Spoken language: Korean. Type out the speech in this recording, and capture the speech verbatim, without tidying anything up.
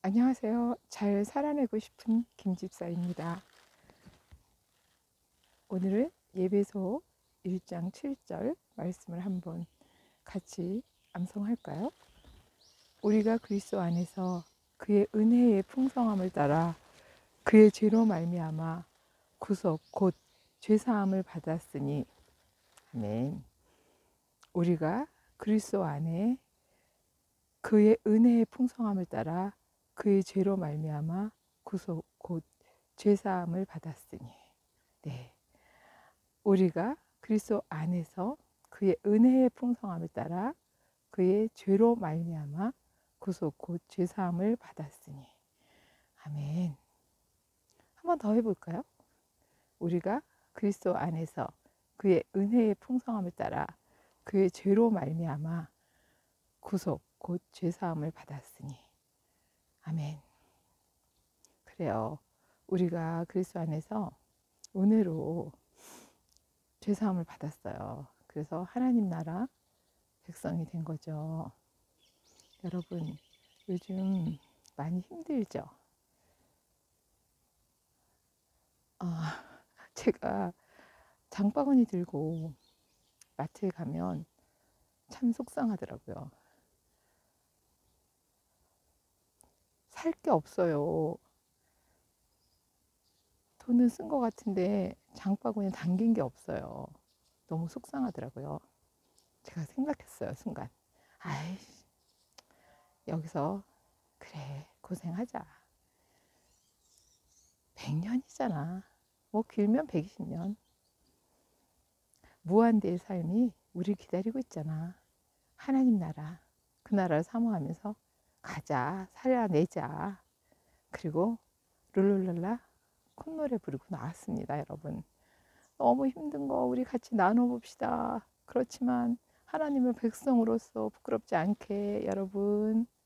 안녕하세요. 잘 살아내고 싶은 김집사입니다. 오늘은 예배소 일 장 칠 절 말씀을 한번 같이 암송할까요? 우리가 그리스도 안에서 그의 은혜의 풍성함을 따라 그의 죄로 말미암아 구속 곧 죄사함을 받았으니. 아멘. 우리가 그리스도 안에 그의 은혜의 풍성함을 따라 그의 죄로 말미암아 구속 곧 죄사함을 받았으니. 네. 우리가 그리스도 안에서 그의 은혜의 풍성함을 따라 그의 죄로 말미암아 구속 곧 죄사함을 받았으니. 아멘. 한번 더 해볼까요? 우리가 그리스도 안에서 그의 은혜의 풍성함을 따라 그의 죄로 말미암아 구속 곧 죄사함을 받았으니. 아멘. 그래요. 우리가 그리스도 안에서 은혜로 죄사함을 받았어요. 그래서 하나님 나라 백성이 된 거죠. 여러분, 요즘 많이 힘들죠? 아, 제가 장바구니 들고 마트에 가면 참 속상하더라고요. 살 게 없어요. 돈은 쓴 것 같은데 장바구니에 담긴 게 없어요. 너무 속상하더라고요. 제가 생각했어요, 순간. 아이, 여기서 그래, 고생하자. 백 년이잖아. 뭐 길면 백이십 년. 무한대의 삶이 우리 기다리고 있잖아. 하나님 나라, 그 나라를 사모하면서 가자, 살아내자. 그리고 룰루랄라 콧노래 부르고 나왔습니다, 여러분. 너무 힘든 거 우리 같이 나눠봅시다. 그렇지만 하나님의 백성으로서 부끄럽지 않게 여러분